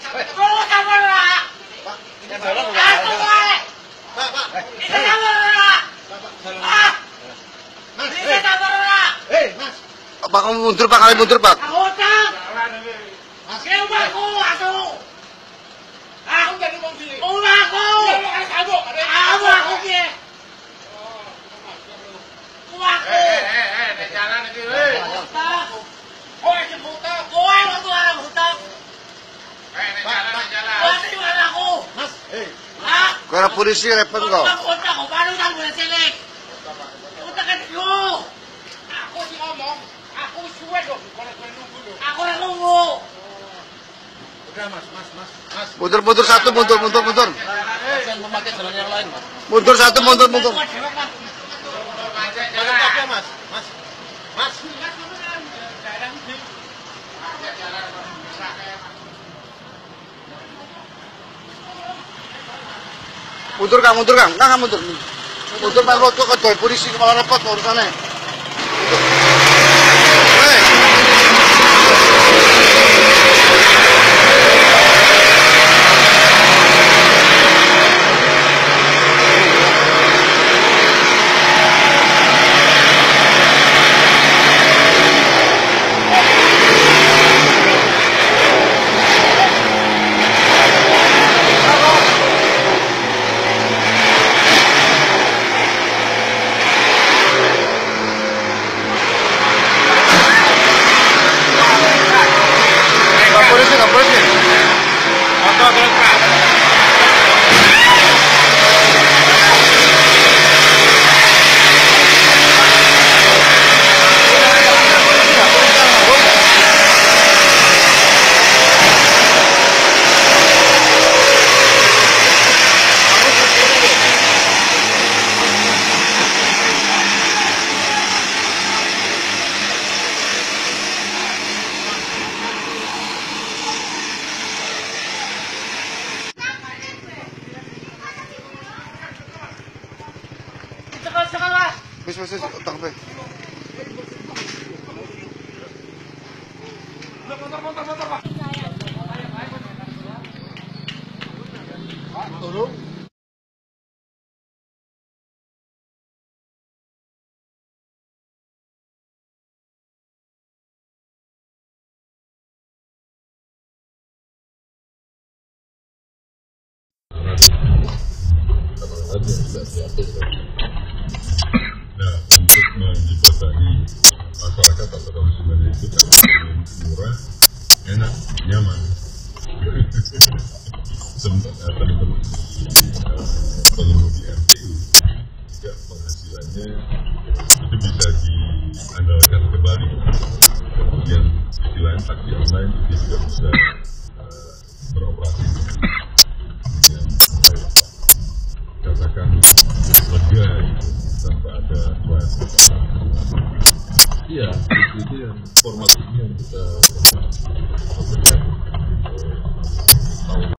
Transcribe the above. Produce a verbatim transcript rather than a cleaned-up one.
Pak, kamu mundur Pak, kalian mundur Pak. Karena polisi repot kok. Aku sih ngomong, aku suwe loh, kalau gue nunggu loh. Aku yang nunggu. Udah mas, mas, mas, mas. Mundur, mundur satu, mundur, mundur, mundur. Saya memakai jalan yang lain mas. Mundur satu, mundur, mundur. Jalan apa mas, mas, mas. Mundur Kang, mundur Kang, nggak mundur. Mundur Pak, lo tuh ke polisi malah repot urusannya. Wis wis wis tak pe. Motor, motor, motor, Pak. Pak, turun. Nah, untuk menjembatani masyarakat atau konsumen itu kan murah, enak, nyaman. Sementara teman-teman pengemudi M P U juga penghasilannya itu bisa diandalkan kembali. Kemudian sisi lain taksi online itu juga bisa uh, beroperasi dengan baik. Katakan lega tanpa ada suara. Iya, itu yang format ini yang kita